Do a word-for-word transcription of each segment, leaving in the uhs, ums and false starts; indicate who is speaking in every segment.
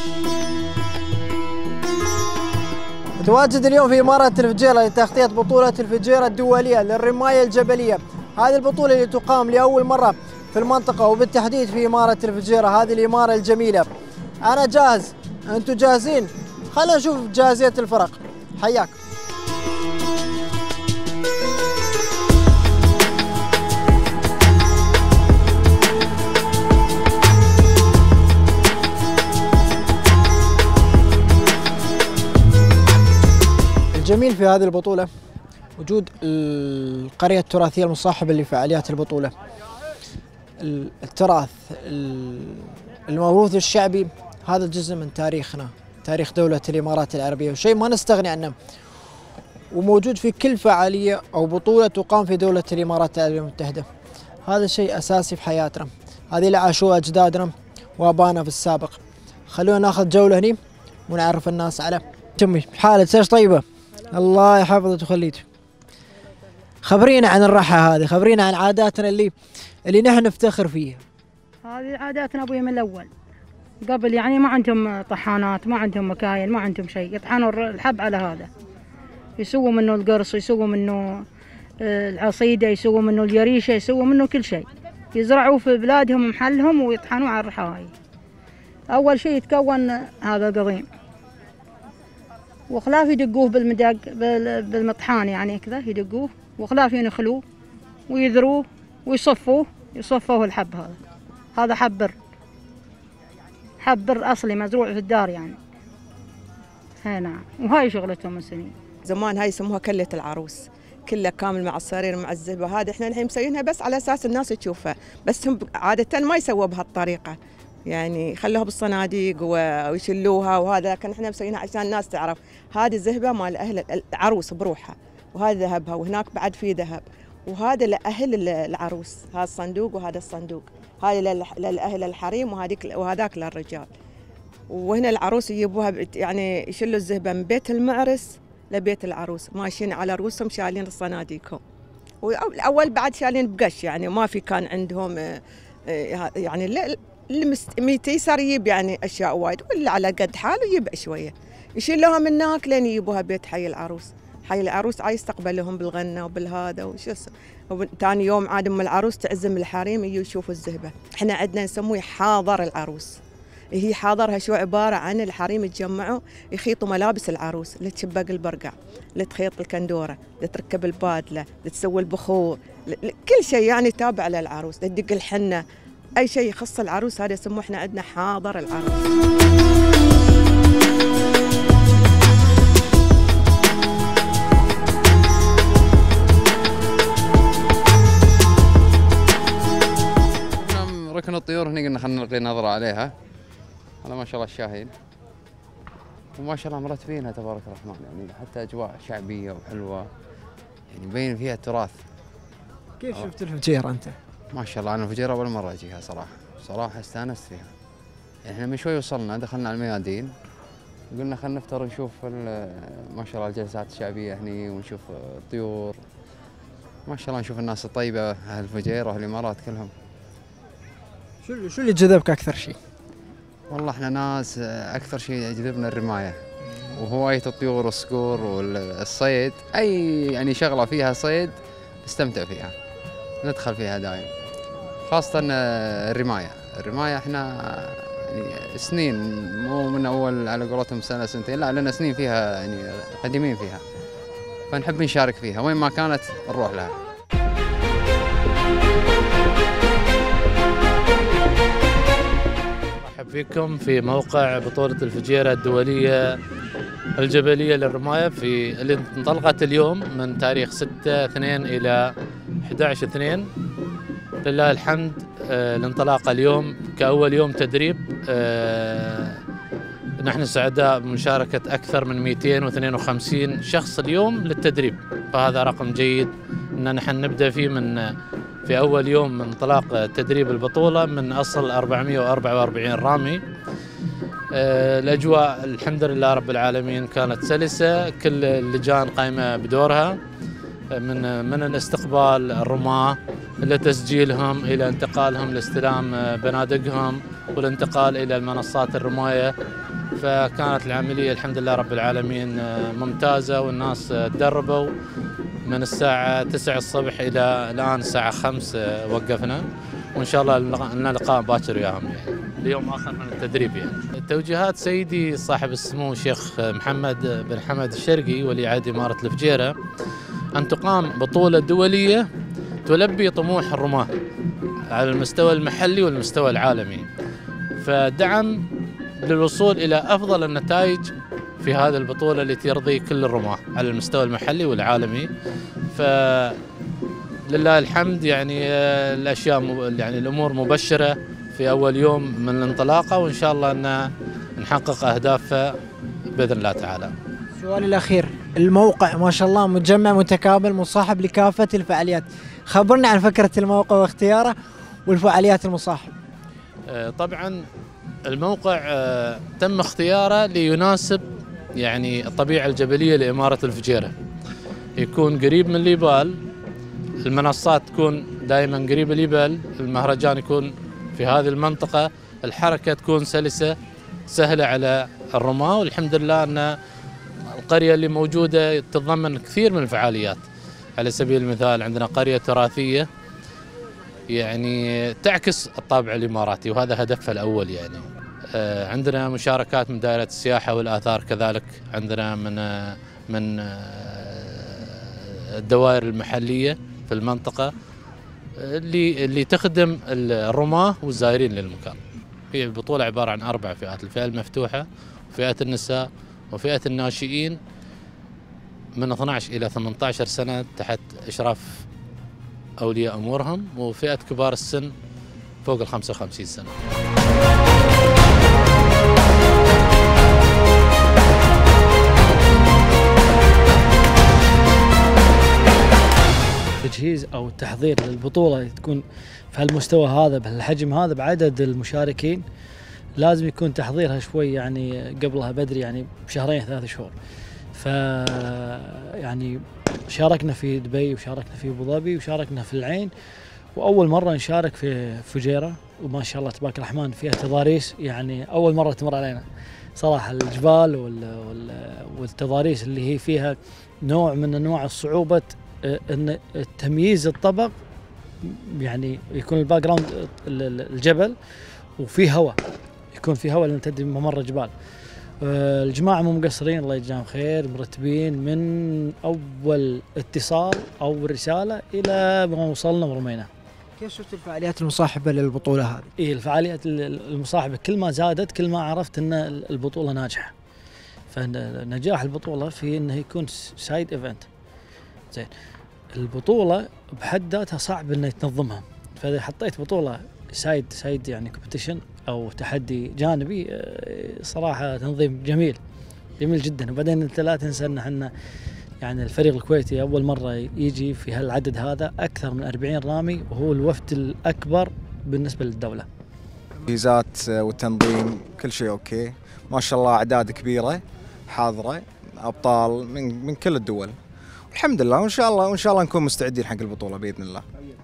Speaker 1: متواجد اليوم في إمارة الفجيرة لتغطية بطولة الفجيرة الدولية للرماية الجبلية. هذه البطولة اللي تقام لأول مرة في المنطقة وبالتحديد في إمارة الفجيرة، هذه الإمارة الجميلة. أنا جاهز، أنتم جاهزين؟ خلينا نشوف جاهزية الفرق. حياك. الجميل في هذه البطولة وجود القرية التراثية المصاحبة لفعاليات البطولة. التراث، الموروث الشعبي، هذا جزء من تاريخنا، تاريخ دولة الإمارات العربية، وشيء ما نستغني عنه، وموجود في كل فعالية أو بطولة تقام في دولة الإمارات العربية المتحدة. هذا شيء أساسي في حياتنا، هذه اللي عاشوها أجدادنا وآبائنا في السابق. خلونا ناخذ جولة هني ونعرف الناس على تمي حالة. ايش طيبة؟ الله يحفظك ويخليك. خبرينا عن الرحى هذه، خبرينا عن عاداتنا اللي اللي نحن نفتخر فيها.
Speaker 2: هذه عاداتنا ابوي من الاول، قبل يعني ما عندهم طحانات، ما عندهم مكاين، ما عندهم شيء، يطحنوا الحب على هذا، يسووا منه القرص، يسووا منه العصيده، يسووا منه اليريشه، يسووا منه كل شيء، يزرعوه في بلادهم محلهم ويطحنوه على الرحى هاي. اول شيء يتكون هذا القضيم، وخلاف يدقوه بالمدق بالمطحان يعني كذا يدقوه، وخلاف ينخلوه ويذروه ويصفوه، يصفوه الحب هذا. هذا حب بر، حب بر اصلي مزروع في الدار يعني. هاي نعم، وهاي شغلتهم من سنين.
Speaker 3: زمان هاي يسموها كلة العروس، كلها كامل مع الصرير مع الزهبة. هذا احنا الحين مسوينها بس على اساس الناس تشوفها، بس هم عادة ما يسووا بهالطريقة، يعني خلوها بالصناديق ويشلوها وهذا، لكن احنا مسوينها عشان الناس تعرف هذه زهبة مال اهل العروس بروحها، وهذا ذهبها، وهناك بعد في ذهب، وهذا لأهل العروس، هذا الصندوق وهذا الصندوق، هذا لأهل الحريم وهذيك وهذاك للرجال. وهنا العروس يجيبوها يعني يشلوا الزهبة من بيت المعرس لبيت العروس، ماشيين على رؤوسهم شايلين الصناديقهم. والأول بعد شايلين بقش، يعني ما في كان عندهم يعني اللي ميتيسر يجيب يعني أشياء وايد، واللي على قد حاله يجيب شوية، يشيلوها من هناك لين يجيبوها بيت حي العروس. حي العروس عايز يستقبلهم بالغنى وبالهذا وشو. ثاني يوم عاد ام العروس تعزم الحريم يجوا يشوفوا الزهبه. احنا عندنا نسميه حاضر العروس. هي حاضرها شو عباره عن الحريم يتجمعوا يخيطوا ملابس العروس، اللي تشبق البرقع، اللي تخيط الكندوره، اللي تركب البادله، اللي تسوي البخور، كل شيء يعني تابع للعروس، تدق الحنه، اي شيء يخص العروس هذا يسموه احنا عندنا حاضر العروس.
Speaker 4: ركن الطيور هنا قلنا خلينا نلقي نظرة عليها. هذا ما شاء الله الشاهين، وما شاء الله مرتبينها تبارك الرحمن، يعني حتى أجواء شعبية وحلوة، يعني مبين فيها التراث.
Speaker 1: كيف شفت الفجيرة أنت؟
Speaker 4: ما شاء الله أنا الفجيرة أول مرة أجيها صراحة، صراحة استانست فيها. يعني إحنا من شوي وصلنا دخلنا على الميادين، قلنا خلينا نفتر نشوف ما شاء الله الجلسات الشعبية هني، ونشوف الطيور. ما شاء الله نشوف الناس الطيبة، أهل الفجيرة والإمارات كلهم.
Speaker 1: شو شو اللي جذبك أكثر شيء؟
Speaker 4: والله احنا ناس أكثر شيء يجذبنا الرماية وهواية الطيور والصقور والصيد، أي يعني شغلة فيها صيد نستمتع فيها، ندخل فيها دائما، خاصة الرماية. الرماية احنا يعني سنين، مو من أول على قولتهم سنة سنتين، لا لنا سنين فيها، يعني قديمين فيها، فنحب نشارك فيها وين ما كانت نروح لها.
Speaker 5: فيكم في موقع بطولة الفجيرة الدولية الجبلية للرماية في اللي انطلقت اليوم من تاريخ ستة اثنين إلى أحد عشر اثنين. لله الحمد. آه الانطلاقة اليوم كأول يوم تدريب. آه نحن سعداء بمشاركة أكثر من مئتين واثنين وخمسين شخص اليوم للتدريب، فهذا رقم جيد أن نحن نبدأ فيه من في أول يوم من انطلاق تدريب البطولة من أصل أربعمئة وأربعة وأربعين رامي. الأجواء الحمد لله رب العالمين كانت سلسة، كل اللجان قائمة بدورها، من من الاستقبال، الرماة، إلى تسجيلهم، إلى انتقالهم لاستلام بنادقهم والانتقال إلى المنصات الرماية. فكانت العملية الحمد لله رب العالمين ممتازة، والناس تدربوا من الساعة تسعة الصبح إلى الآن الساعة خمس وقفنا، وإن شاء الله لنا لقاء باكر وياهم يعني. اليوم آخر من التدريب يعني. توجيهات سيدي صاحب السمو الشيخ محمد بن حمد الشرقي ولي عهد إمارة الفجيرة أن تقام بطولة دولية تلبي طموح الرماة على المستوى المحلي والمستوى العالمي، فدعم للوصول إلى أفضل النتائج في هذه البطولة التي ترضي كل الرماة على المستوى المحلي والعالمي. فلله الحمد يعني الأشياء يعني الأمور مبشرة في أول يوم من الانطلاقة، وإن شاء الله أن نحقق أهدافها بإذن الله تعالى.
Speaker 1: السؤال الأخير، الموقع ما شاء الله مجمع متكامل مصاحب لكافة الفعاليات، خبرنا عن فكرة الموقع واختياره والفعاليات المصاحبة.
Speaker 5: طبعا الموقع تم اختياره ليناسب يعني الطبيعة الجبلية لإمارة الفجيرة، يكون قريب من ليبال، المنصات تكون دائما قريبة ليبال، المهرجان يكون في هذه المنطقة، الحركة تكون سلسة سهلة على الرماة، والحمد لله أن القرية اللي موجودة تتضمن كثير من الفعاليات. على سبيل المثال عندنا قرية تراثية يعني تعكس الطابع الإماراتي، وهذا هدفها الأول يعني. عندنا مشاركات من دائرة السياحة والآثار، كذلك عندنا من من الدوائر المحلية في المنطقة اللي اللي تخدم الرماة والزائرين للمكان. هي البطولة عبارة عن أربع فئات، الفئة المفتوحة وفئة النساء وفئة الناشئين من اثني عشر إلى ثمانية عشر سنة تحت إشراف أولياء أمورهم، وفئة كبار السن فوق ال خمسة وخمسين سنة.
Speaker 6: تجهيز أو التحضير للبطولة تكون في هالمستوى هذا بهالحجم هذا بعدد المشاركين، لازم يكون تحضيرها شوي يعني قبلها بدري يعني بشهرين ثلاث شهور. ف يعني شاركنا في دبي وشاركنا في ابو ظبي وشاركنا في العين، واول مره نشارك في فجيره، وما شاء الله تبارك الرحمن فيها تضاريس يعني اول مره تمر علينا صراحه. الجبال والتضاريس اللي هي فيها نوع من انواع الصعوبه، ان تمييز الطبق يعني يكون الباك جراوند الجبل وفي هواء، يكون في هواء لان تدري ممر جبال. الجماعة مو مقصرين الله يجزاهم خير، مرتبين من أول اتصال أو رسالة إلى ما وصلنا ورمينا.
Speaker 1: كيف شفت الفعاليات المصاحبة للبطولة هذه؟
Speaker 6: إيه الفعاليات المصاحبة كل ما زادت كل ما عرفت أن البطولة ناجحة. فنجاح البطولة في أنه يكون سايد إيفنت. زين البطولة بحد ذاتها صعب أنه تنظمها، فإذا حطيت بطولة سايد سايد يعني كومبيتيشن أو تحدي جانبي صراحة تنظيم جميل جميل جدا. وبعدين انت لا تنسى ان احنا يعني الفريق الكويتي اول مرة يجي في هالعدد هذا، اكثر من أربعين رامي، وهو الوفد الاكبر بالنسبة للدولة.
Speaker 7: التجهيزات والتنظيم كل شيء اوكي ما شاء الله، اعداد كبيرة حاضرة، ابطال من من كل الدول الحمد لله، وان شاء الله وان شاء الله نكون مستعدين حق البطولة باذن الله.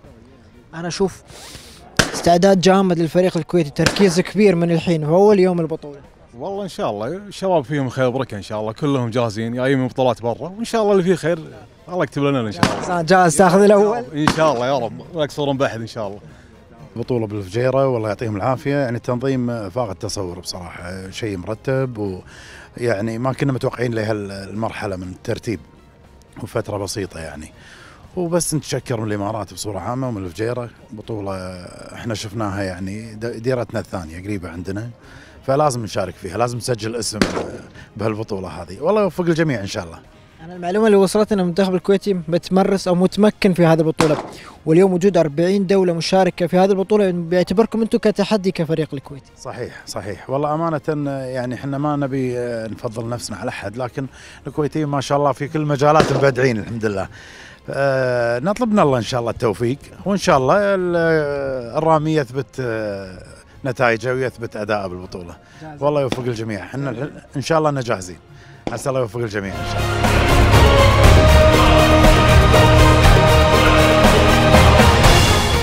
Speaker 1: انا اشوف استعداد جامد للفريق الكويتي، تركيز كبير من الحين في اول يوم البطوله.
Speaker 8: والله ان شاء الله الشباب فيهم خير بركه ان شاء الله، كلهم جاهزين جايين من بطولات برا، وان شاء الله اللي فيه خير الله يكتب لنا ان شاء الله.
Speaker 1: جاهز تاخذ الاول
Speaker 8: ان شاء الله يا رب، لا يكسرون بحد ان شاء الله.
Speaker 9: بطوله بالفجيره والله يعطيهم العافيه، يعني التنظيم فاق التصور بصراحه، شيء مرتب، ويعني ما كنا متوقعين لهالمرحله من الترتيب وفتره بسيطه يعني. وبس نتشكر من الامارات بصوره عامه ومن الفجيره، بطوله احنا شفناها يعني ديرتنا الثانيه قريبه عندنا، فلازم نشارك فيها، لازم نسجل اسم بهالبطوله هذه، والله يوفق الجميع ان شاء الله.
Speaker 1: أنا المعلومه اللي وصلتنا المنتخب الكويتي متمرس او متمكن في هذه البطوله، واليوم وجود أربعين دوله مشاركه في هذه البطوله بيعتبركم انتم كتحدي كفريق الكويتي.
Speaker 9: صحيح صحيح والله امانه يعني احنا ما نبي نفضل نفسنا على احد، لكن الكويتيين ما شاء الله في كل المجالات مبدعين الحمد لله. أه نطلب من الله ان شاء الله التوفيق، وان شاء الله الرامي يثبت نتائجه ويثبت اداءه بالبطوله. والله يوفق الجميع، احنا ان شاء الله جاهزين، عسى الله يوفق الجميع ان شاء الله.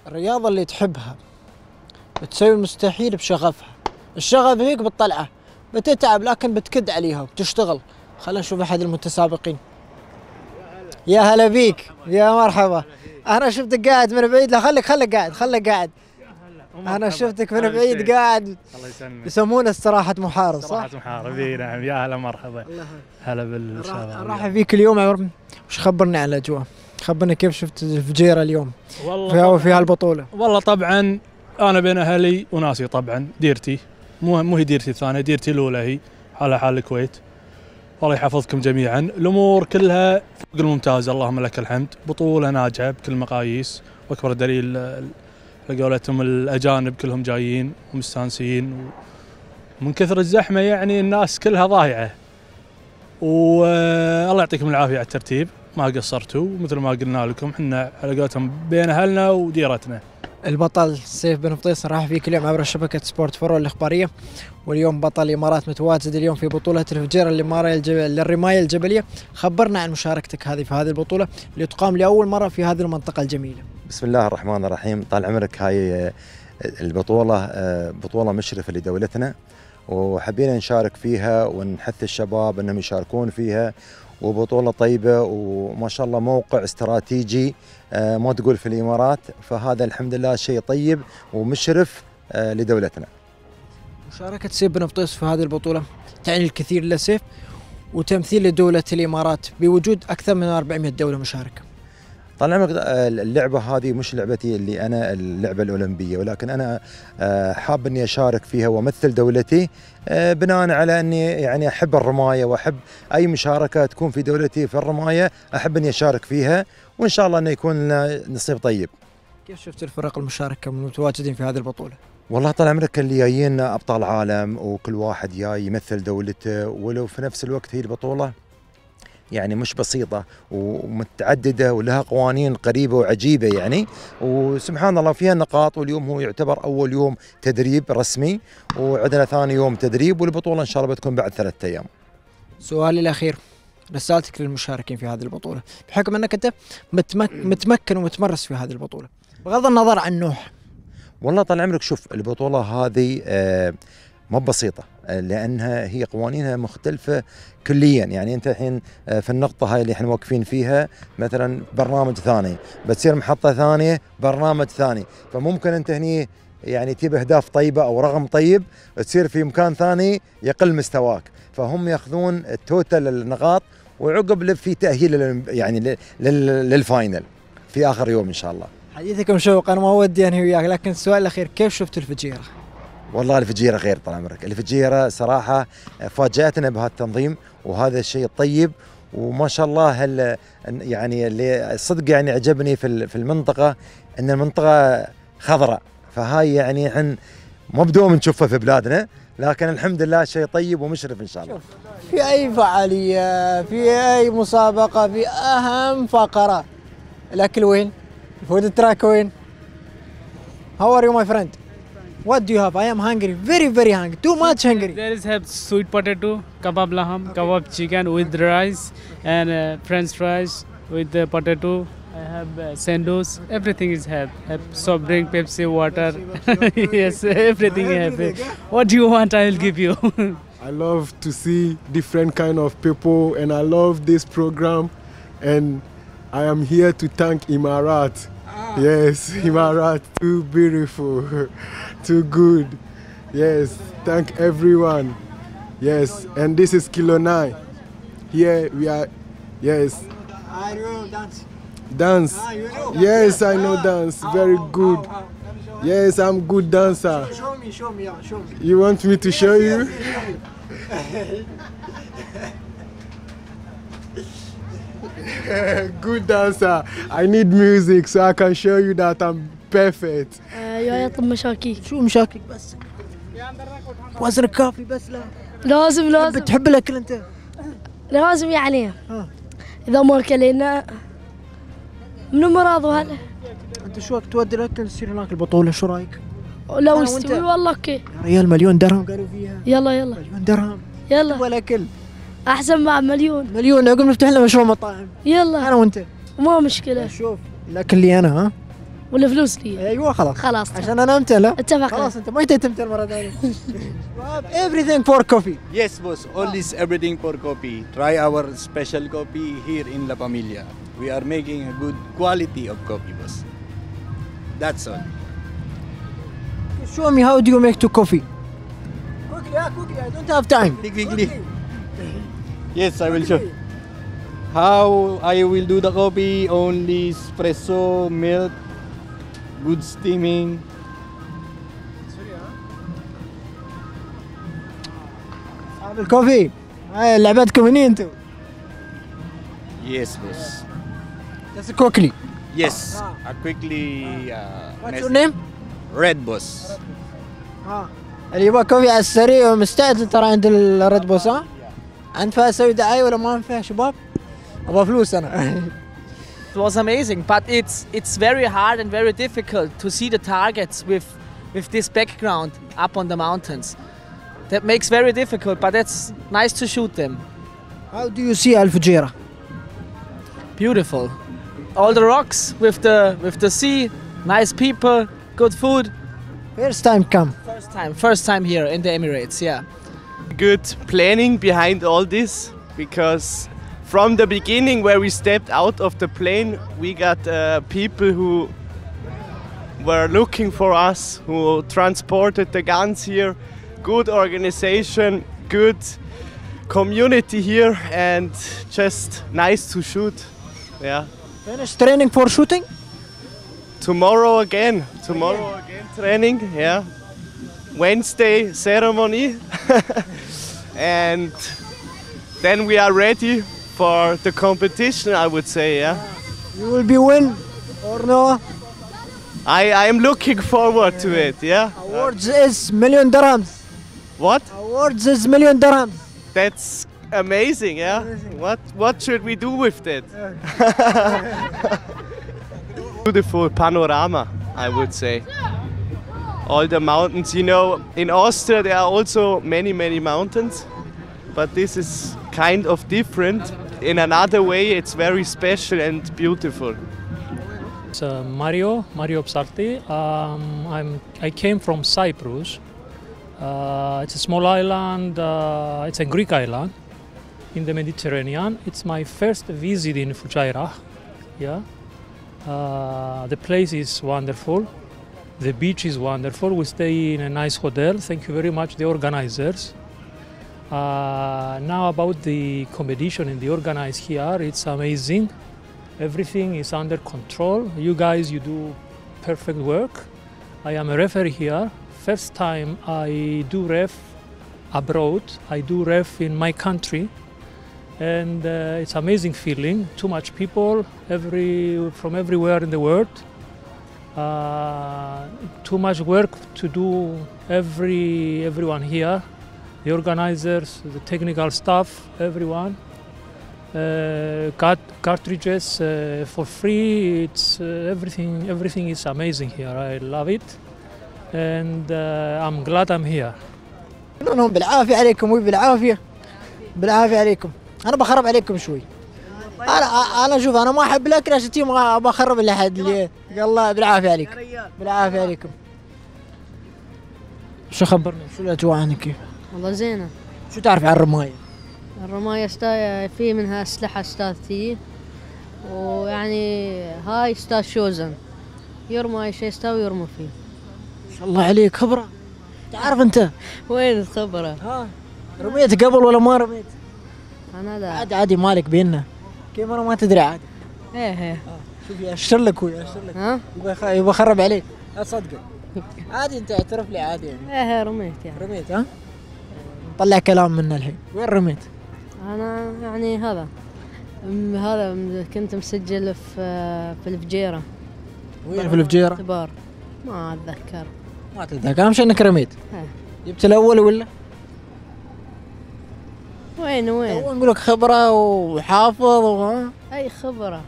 Speaker 1: الرياضة اللي تحبها بتسوي المستحيل بشغفها، الشغف هيك بتطلعه، بتتعب لكن بتكد عليها وبتشتغل. خلينا نشوف أحد المتسابقين. يا هلا بيك، يا مرحبا. أنا شفتك قاعد من بعيد، لا خليك خليك قاعد خليك قاعد. أنا شفتك من بعيد قاعد.
Speaker 10: الله يسلمك.
Speaker 1: يسمونه استراحة محارب صح؟
Speaker 10: استراحة محارب، اي نعم. يا هلا مرحبا. هلا بالشباب.
Speaker 1: راح فيك اليوم يا ورم. وش خبرني عن الأجواء؟ خبرنا كيف شفت الفجيرة اليوم
Speaker 10: والله
Speaker 1: في هالبطولة.
Speaker 10: والله طبعا أنا بين أهلي وناسي، طبعا ديرتي مو مو هي ديرتي الثانية، ديرتي الأولى هي حالها حال الكويت. الله يحفظكم جميعا. الأمور كلها فوق الممتاز، اللهم لك الحمد. بطولة ناجحة بكل المقاييس، وأكبر دليل لقولتهم الأجانب كلهم جايين ومستانسين، ومن كثر الزحمة يعني الناس كلها ضايعة. والله يعطيكم العافية على الترتيب، ما قصرتوا، مثل ما قلنا لكم احنا على قولتهم بين أهلنا وديرتنا.
Speaker 1: البطل سيف بن فطيس راح فيك اليوم عبر شبكة سبورت فرو الإخبارية، واليوم بطل الإمارات متواجد اليوم في بطولة الفجيرة للرماية الجبلية. خبرنا عن مشاركتك هذه في هذه البطولة اللي تقام لأول مرة في هذه المنطقة الجميلة.
Speaker 11: بسم الله الرحمن الرحيم. طال عمرك، هاي البطولة بطولة مشرفة لدولتنا، وحبينا نشارك فيها ونحث الشباب أنهم يشاركون فيها، وبطولة طيبة وما شاء الله موقع استراتيجي ما تقول في الإمارات، فهذا الحمد لله شيء طيب ومشرف لدولتنا.
Speaker 1: مشاركة سيف بن فطيس في هذه البطولة تعني الكثير لسيف وتمثيل لدولة الإمارات بوجود أكثر من أربعمئة دولة مشاركة.
Speaker 11: طال عمرك، اللعبة هذه مش لعبتي اللي أنا اللعبة الأولمبية، ولكن أنا حاب أني أشارك فيها وأمثل دولتي بناء على أني يعني أحب الرماية وأحب أي مشاركة تكون في دولتي في الرماية أحب أني أشارك فيها، وإن شاء الله أنه يكون لنا نصيب طيب.
Speaker 1: كيف شفت الفرق المشاركة المتواجدين في هذه البطولة؟
Speaker 11: والله طال عمرك اللي جايين أبطال عالم، وكل واحد جاي يمثل دولته، ولو في نفس الوقت هي البطولة يعني مش بسيطة ومتعددة ولها قوانين قريبة وعجيبة يعني، وسبحان الله فيها نقاط. واليوم هو يعتبر أول يوم تدريب رسمي، وعندنا ثاني يوم تدريب، والبطولة إن شاء الله بتكون بعد ثلاثة أيام.
Speaker 1: سؤالي الأخير، رسالتك للمشاركين في هذه البطولة بحكم أنك أنت متمك متمكن ومتمرس في هذه البطولة بغض النظر عن نوع.
Speaker 11: والله طال عمرك، شوف البطولة هذه آه ما بسيطة، لأنها هي قوانينها مختلفة كليا. يعني أنت الحين في النقطة هاي اللي احنا واقفين فيها مثلا برنامج ثاني، بتصير محطة ثانية برنامج ثاني، فممكن أنت هني يعني تجيب أهداف طيبة أو رقم طيب تصير في مكان ثاني يقل مستواك، فهم يأخذون التوتال النقاط، وعقب في تأهيل يعني للفاينل في آخر يوم إن شاء الله.
Speaker 1: حديثك مشوق، أنا ما ودي أنهي وياك، لكن السؤال الأخير، كيف شفت الفجيرة؟
Speaker 11: والله الفجيرة غير طال عمرك، الفجيرة صراحة فاجأتنا بهذا التنظيم وهذا الشيء الطيب، وما شاء الله هل يعني اللي صدق يعني عجبني في في المنطقة ان المنطقة خضراء، فهاي يعني احنا ما بدوم نشوفها في بلادنا، لكن الحمد لله شيء طيب ومشرف ان شاء الله.
Speaker 1: في اي فعالية، في اي مسابقة، في اهم فقرة، الاكل وين؟ الفود تراك وين؟ How are you my friend? What do you have? I am hungry, very very hungry, too much hungry.
Speaker 12: There is have sweet potato, kebab laham, kebab chicken with rice and uh, French fries with the potato. I have uh, sandwich. Everything is have. Have soft drink, Pepsi, water. Yes, everything I have. What do you want? I will give you.
Speaker 13: I love to see different kind of people, and I love this program, and I am here to thank Imarat. Yes, Imarat, too beautiful, too good. Yes, thank everyone. Yes, and this is Kilo nine. Here we are, yes.
Speaker 1: I know dance.
Speaker 13: Dance.
Speaker 1: Ah, you know.
Speaker 13: Yes, I know dance, very good. Yes, I'm good dancer.
Speaker 1: Show me, show me, yeah, show me.
Speaker 13: You want me to show you? Good dancer. I need music so I can show you that I'm perfect.
Speaker 14: يا يطلب مشاكيك.
Speaker 1: شو مشاكلك بس؟ وزنك كافي بس لا.
Speaker 14: لازم لازم.
Speaker 1: بتحب الاكل انت؟
Speaker 14: لازم يعني. اذا ما اكلنا منو مرض وهلا؟
Speaker 1: انت شو وقت تودي الاكل تصير هناك البطولة، شو رايك؟
Speaker 14: لو يستوي والله اوكي.
Speaker 1: يا ريال مليون درهم قالوا فيها.
Speaker 14: يلا يلا.
Speaker 1: مليون درهم.
Speaker 14: يلا.
Speaker 1: ولا اكل.
Speaker 14: احسن مع مليون.
Speaker 1: مليون، اقول نفتح لنا مشروع مطاعم.
Speaker 14: يلا.
Speaker 1: انا وانت.
Speaker 14: ما مشكلة.
Speaker 1: شوف الاكل لي انا، ها؟
Speaker 14: ولا فلوس لي؟
Speaker 1: ايوه خلاص
Speaker 14: خلاص
Speaker 1: عشان انا امتل.
Speaker 14: اتفقنا.
Speaker 1: خلاص انت ما تمتل مره ثانيه. Everything for coffee.
Speaker 15: Yes, boss. All this everything for coffee. Try our special coffee here in La Familia. We are making a good quality of coffee, boss. That's all.
Speaker 1: Show me how do you make the coffee. Quickly, ah, quickly. I don't have time.
Speaker 15: Quickly. Yes, I will show. How I will do the coffee? Only espresso, milk, good steaming.
Speaker 1: صاحب الكوفي. هاي لعبتكم هني انتم.
Speaker 15: Yes, boss.
Speaker 1: Just quickly.
Speaker 15: Yes, I quickly. Uh,
Speaker 1: What's your name?
Speaker 15: Red, boss.
Speaker 1: ها اللي يبغى كوفي على السريع ومستعد ترى عند الريد بوس. ها أنفع أسوي دعاية ولا ما أنفع شباب؟ أبغى فلوس أنا.
Speaker 16: It was amazing, but it's it's very hard and very difficult to see the targets with with this background up on the mountains. That makes very difficult, but it's nice to shoot them.
Speaker 1: How do you see Al Fujairah?
Speaker 16: Beautiful. All the rocks with the with the sea, nice people, good food.
Speaker 1: First time come.
Speaker 16: First time, first time here in the Emirates, yeah.
Speaker 17: Good planning behind all this, because from the beginning where we stepped out of the plane, we got uh, people who were looking for us, who transported the guns here. Good organization, good community here, and just nice to shoot. Yeah.
Speaker 1: Finish training for shooting?
Speaker 17: Tomorrow again. Tomorrow again training. Yeah. Wednesday ceremony, and then we are ready for the competition. I would say, yeah.
Speaker 1: You will be win or no?
Speaker 17: I I am looking forward to it. Yeah.
Speaker 1: Awards is million dirhams.
Speaker 17: What?
Speaker 1: Awards is million dirhams.
Speaker 17: That's amazing. Yeah. Amazing. What What should we do with that? Beautiful panorama, I would say. All the mountains, you know, in Austria there are also many, many mountains, but this is kind of different. In another way, it's very special and beautiful.
Speaker 18: It's uh, Mario, Mario Psarti. Um, I'm, I came from Cyprus. Uh, it's a small island, uh, it's a Greek island in the Mediterranean. It's my first visit in Fujairah. Yeah. Uh, the place is wonderful. The beach is wonderful. We stay in a nice hotel. Thank you very much, the organizers. Uh, now about the competition and the organized here, it's amazing. Everything is under control. You guys, you do perfect work. I am a referee here. First time I do ref abroad. I do ref in my country. And uh, it's amazing feeling. Too much people every, from everywhere in the world. Uh, too much work to do every everyone here, the organizers, the technical staff, everyone. Uh, cart cartridges uh, for free. It's uh, everything. Everything is amazing here. I love it, and uh, I'm glad I'm here.
Speaker 1: نونهم بالعافية عليكم وبالعافية بالعافية عليكم. أنا بخرب عليكم شوي. انا انا شوف انا ما احب الاكل عشان تي ما بخرب الاحد اللي قال الله بالعافيه عليك بالعافيه عليكم. شو خبرني شو الاجواء هنا كيف؟
Speaker 19: والله زينه.
Speaker 1: شو تعرف عن الرمايه؟
Speaker 19: الرمايه ستا في منها اسلحه ستاتيه ويعني هاي ستات شوزن يرمى اي شيء يستوي يرمى فيه.
Speaker 1: ما شاء الله عليك خبره. تعرف انت؟
Speaker 19: وين الخبره؟
Speaker 1: ها رميت قبل ولا ما رميت؟
Speaker 19: انا لا
Speaker 1: عادي عادي مالك بيننا. كيف انا ما تدري عادي.
Speaker 19: ايه ايه
Speaker 1: شوف ياشر لك هو ياشر لك. ها؟ يبغى يبغى يخرب عليك. لا تصدقه. عادي انت اعترف لي عادي يعني.
Speaker 19: ايه ايه رميت يعني.
Speaker 1: رميت ها؟ طلع كلام منا الحين. وين رميت؟
Speaker 19: انا يعني هذا هذا كنت مسجل في في الفجيره.
Speaker 1: وين في الفجيره؟
Speaker 19: اختبار ما اتذكر.
Speaker 1: ما تتذكر اهم شيء انك رميت.
Speaker 19: ايه.
Speaker 1: جبت الاول ولا؟
Speaker 19: وين وين؟
Speaker 1: تو نقول لك خبره وحافظ وها.
Speaker 19: اي خبره.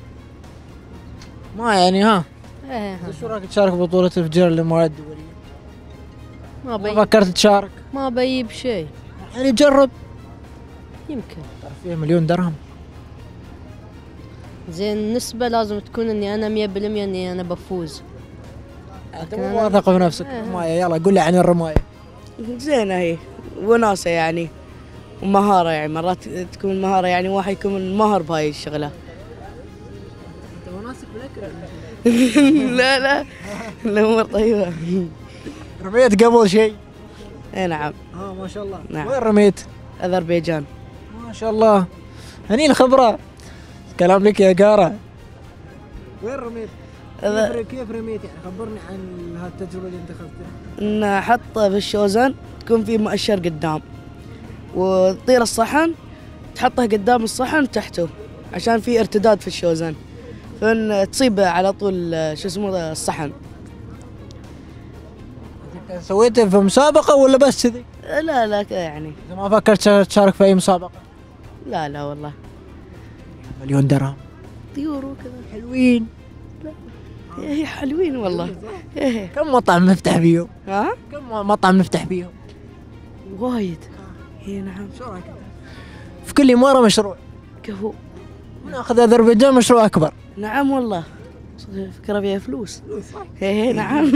Speaker 1: ما يعني ها.
Speaker 19: ايه.
Speaker 1: شو رايك تشارك ببطوله الفجيره للمواد الدوليه؟
Speaker 19: ما بي.
Speaker 1: ما فكرت تشارك؟
Speaker 19: ما بيجيب شيء.
Speaker 1: يعني جرب.
Speaker 19: يمكن.
Speaker 1: فيها مليون درهم.
Speaker 19: زين النسبة لازم تكون اني انا مية بالمية اني انا بفوز.
Speaker 1: انت مو واثق بنفسك. الرماية يلا قول لي عن الرماية.
Speaker 20: زينة هي وناسة يعني ومهارة، يعني مرات تكون مهارة، يعني واحد يكون ماهر بهاي الشغلة.
Speaker 1: انت وناسك بالاكل؟
Speaker 20: لا لا الامور طيبة.
Speaker 1: رميت قبل شيء؟
Speaker 20: اي نعم.
Speaker 1: اه ما شاء الله.
Speaker 20: نعم.
Speaker 1: وين رميت؟
Speaker 20: اذربيجان.
Speaker 1: ما شاء الله. هني الخبرة. كلام لك يا قارة. وين رميت؟ كيف كيف رميت يعني؟ خبرني عن هالتجربة اللي انت اخذتها.
Speaker 20: ان احط في الشوزن تكون في مؤشر قدام، وتطير الصحن تحطه قدام الصحن تحته عشان في ارتداد في الشوزن، فان تصيب على طول شو اسمه الصحن.
Speaker 1: سويت في مسابقة ولا بس كذي؟
Speaker 20: لا لا كذا يعني.
Speaker 1: ما فكرت تشارك في أي مسابقة؟
Speaker 20: لا لا والله.
Speaker 1: مليون درهم.
Speaker 20: طيور وكذا.
Speaker 1: حلوين.
Speaker 20: لا هي حلوين والله. إيه.
Speaker 1: كم مطعم نفتح فيهم؟
Speaker 20: ها؟
Speaker 1: كم مطعم نفتح فيهم؟
Speaker 20: وايد. اي نعم.
Speaker 1: شو رايك؟ في كل إمارة مشروع.
Speaker 20: كفو.
Speaker 1: وناخذ أذربيجان مشروع أكبر.
Speaker 20: نعم والله. فكرة فيها فلوس. هي نعم.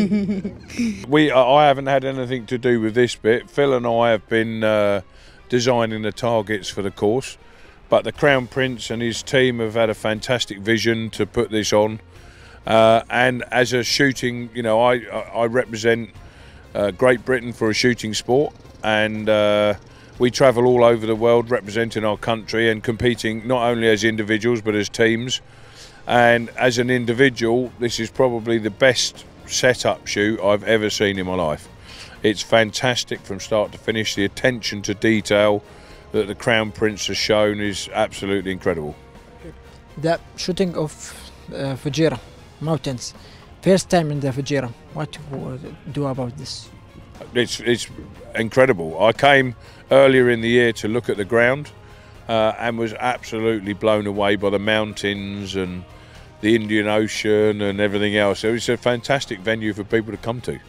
Speaker 21: We I haven't had anything to do with this bit. Phil and I have been uh, designing the targets for the course, but the Crown Prince and his team have had a fantastic vision to put this on. Uh, and as a shooting, you know, I I represent uh, Great Britain for a shooting sport, and uh, we travel all over the world representing our country and competing not only as individuals but as teams. And as an individual, this is probably the best setup shoot I've ever seen in my life. It's fantastic from start to finish. The attention to detail that the Crown Prince has shown is absolutely incredible.
Speaker 1: The shooting of uh, Fujairah mountains, first time in the Fujairah. What to do about this?
Speaker 21: It's it's incredible. I came earlier in the year to look at the ground uh, and was absolutely blown away by the mountains and the Indian Ocean and everything else. So it's a fantastic venue for people to come to.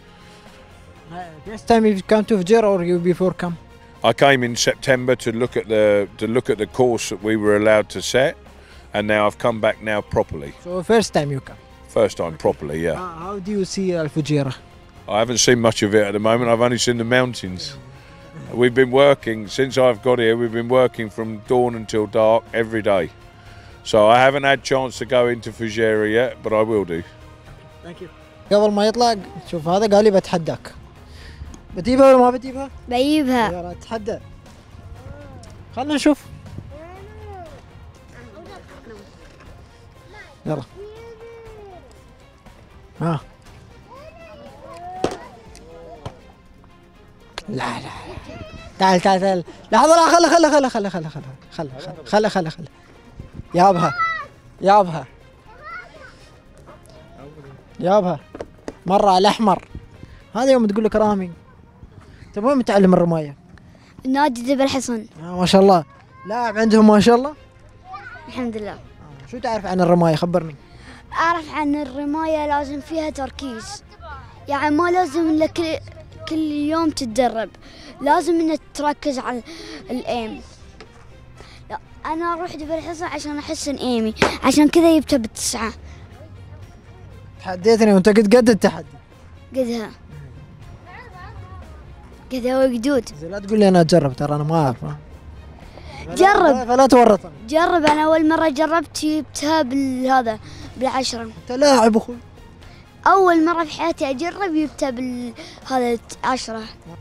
Speaker 1: First time you come to Fujairah or you before come?
Speaker 21: I came in September to look at the to look at the course that we were allowed to set, and now I've come back now properly.
Speaker 1: So first time you come?
Speaker 21: First time properly, yeah.
Speaker 1: Uh, how do you see Al Fujairah?
Speaker 21: I haven't seen much of it at the moment. I've only seen the mountains. We've been working since I've got here. We've been working from dawn until dark every day. So I haven't had chance to go into Fujairah yet, but I will do.
Speaker 1: Thank you. قبل ما يطلع شوف هذا قال لي بتحداك. بتجيبها ولا ما بتجيبها؟
Speaker 14: بجيبها.
Speaker 1: يلا اتحدى. خلنا نشوف. يلا. ها. لا لا تعال تعال تعال لحظة لا خله خله خله خله خله خله خله خله خله خله يابها يابها يابها مرة على الأحمر. هذا يوم تقول لك رامي. أنت وين متعلم الرماية؟
Speaker 14: نادي ذبح الحصن.
Speaker 1: آه ما شاء الله. لاعب عندهم ما شاء الله.
Speaker 14: الحمد لله.
Speaker 1: آه. شو تعرف عن الرماية؟ خبرني.
Speaker 14: أعرف عن الرماية لازم فيها تركيز، يعني ما لازم لك كل يوم تتدرب، لازم انك تركز على الايم. لا انا اروح دبر الحصن عشان احسن ايمي، عشان كذا جبتها بالتسعة.
Speaker 1: تحديتني وانت قد قد التحدي.
Speaker 14: قدها قدها وقدود.
Speaker 1: لا تقول لي انا اجرب، ترى انا ما اعرف.
Speaker 14: جرب
Speaker 1: فلا تورطني.
Speaker 14: جرب. انا اول مرة جربت جبتها بالهذا بالعشرة.
Speaker 1: انت لاعب اخوي.
Speaker 14: أول مرة في حياتي أجرب جبتها بالهذا عشرة.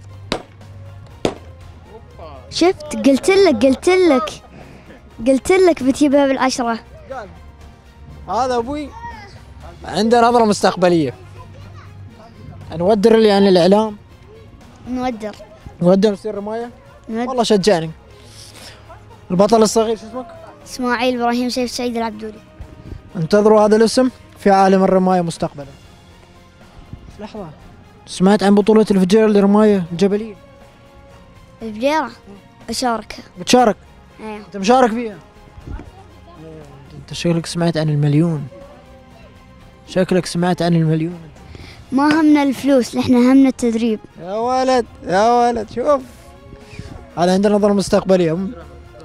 Speaker 14: شفت قلت لك قلت لك قلت لك بتجيبها بالعشرة.
Speaker 1: هذا أبوي عنده نظرة مستقبلية. نودر اللي عن الإعلام.
Speaker 14: نودر.
Speaker 1: نودر نصير رماية. والله شجعني. البطل الصغير شو اسمك؟
Speaker 14: إسماعيل إبراهيم سيف سعيد العبدولي.
Speaker 1: انتظروا هذا الاسم في عالم الرماية مستقبلا. لحظة، سمعت عن بطولة الفجيرة للرماية الجبلية؟
Speaker 14: الفجيرة؟ أشارك.
Speaker 1: بتشارك؟
Speaker 14: ايه.
Speaker 1: أنت مشارك فيها؟ أنت شكلك سمعت عن المليون. شكلك سمعت عن المليون.
Speaker 14: ما همنا الفلوس، نحن همنا التدريب.
Speaker 1: يا ولد يا ولد شوف، هذا عندنا نظرة مستقبلية.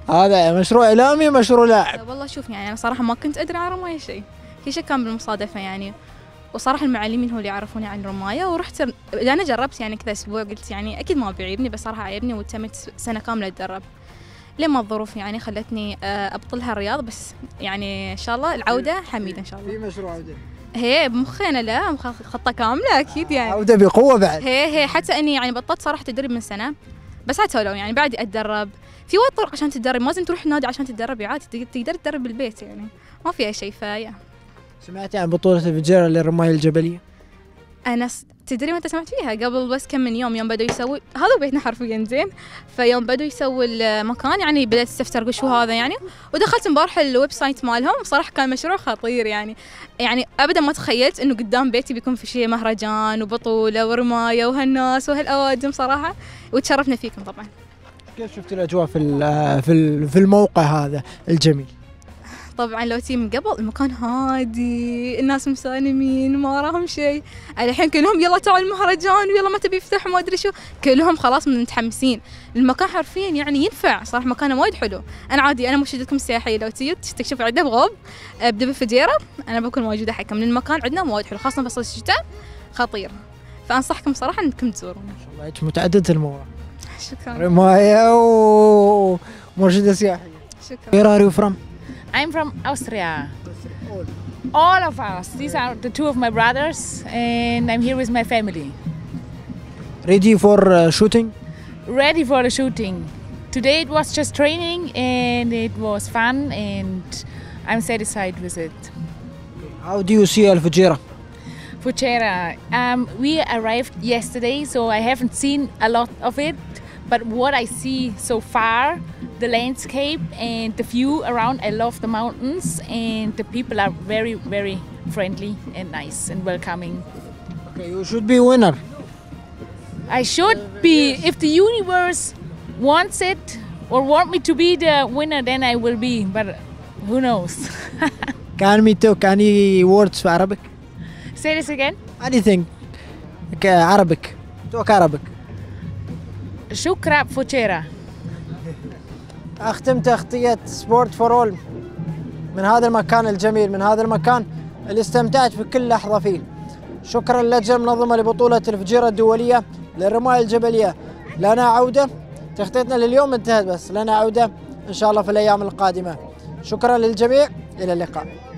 Speaker 1: هذا مشروع اعلامي مشروع لاعب.
Speaker 2: والله شوف يعني انا صراحه ما كنت ادري عن الرمايه شيء، كل شيء كان بالمصادفه يعني. وصراحه المعلمين هو اللي يعرفوني عن الرمايه، ورحت انا جربت يعني كذا اسبوع، قلت يعني اكيد ما بيعجبني، بس صراحه عجبني وتمت سنه كامله اتدرب. لما الظروف يعني خلتني ابطلها الرياض، بس يعني ان شاء الله العوده حميده ان شاء الله.
Speaker 1: في مشروع عوده
Speaker 2: هي بمخنا، لا خطه كامله اكيد يعني.
Speaker 1: عوده بقوه بعد.
Speaker 2: هي هي حتى اني يعني بطلت صراحه تدريب من سنه، بس حتى لو يعني بعد اتدرب في وايد طرق عشان تتدرب، ما لازم تروح النادي عشان تتدرب، عادي تقدر تتدرب بالبيت يعني، ما فيها شيء. فيا
Speaker 1: سمعتي عن بطوله الفجيره للرمايه الجبليه؟
Speaker 2: انا تدري متى سمعت فيها؟ قبل بس كم من يوم، يوم بدوا يسوي هذا بيتنا حرفيا زين، فيوم بدوا يسوي المكان يعني بدأت استفتر شو هذا يعني، ودخلت امبارح الويب سايت مالهم، صراحه كان مشروع خطير يعني. يعني ابدا ما تخيلت انه قدام بيتي بيكون في شيء مهرجان وبطوله ورمايه وهالناس وهالاوادم صراحه، وتشرفنا فيكم طبعا.
Speaker 1: كيف شفت الاجواء في في في الموقع هذا الجميل؟
Speaker 2: طبعا لو تي من قبل المكان هادي، الناس مسالمين ما وراهم شيء. الحين كلهم يلا تعال المهرجان ويلا متى بيفتح ما ادري شو، كلهم خلاص متحمسين. المكان حرفيا يعني ينفع صراحه، مكانه وايد حلو. انا عادي انا مرشدتكم السياحيه، لو تي تستكشف عندنا بغوب بدبي فجيره انا بكون موجوده حقكم، لان المكان عندنا وايد حلو خاصه فصل الشتاء خطير، فانصحكم صراحه انكم تزورونه.
Speaker 1: ما شاء الله هيك متعدده المواهب.
Speaker 2: شكرا.
Speaker 1: رمايه ومرشده سياحيه.
Speaker 2: شكرا.
Speaker 1: Where are you from?
Speaker 22: I'm from Austria. All of us. These are the two of my brothers, and I'm here with my family.
Speaker 1: Ready for uh, shooting?
Speaker 22: Ready for the shooting. Today it was just training, and it was fun, and I'm satisfied with it.
Speaker 1: How do you see Al Fujairah?
Speaker 22: Fujairah. Um, we arrived yesterday, so I haven't seen a lot of it. But what I see so far, the landscape and the view around, I love the mountains, and the people are very, very friendly and nice and welcoming.
Speaker 1: Okay, you should be winner.
Speaker 22: I should be. If the universe wants it or want me to be the winner, then I will be. But who knows?
Speaker 1: Can we talk any words for Arabic?
Speaker 22: Say this again.
Speaker 1: Anything. Okay, Arabic. Talk Arabic.
Speaker 22: شكرا فوتشيرا.
Speaker 1: أختم تغطية سبورت فور أول من هذا المكان الجميل، من هذا المكان اللي استمتعت في كل لحظة فيه. شكرا للجنة المنظمة لبطولة الفجيرة الدولية للرماية الجبلية. لنا عودة، تغطيتنا لليوم انتهت، بس لنا عودة إن شاء الله في الأيام القادمة. شكرا للجميع، إلى اللقاء.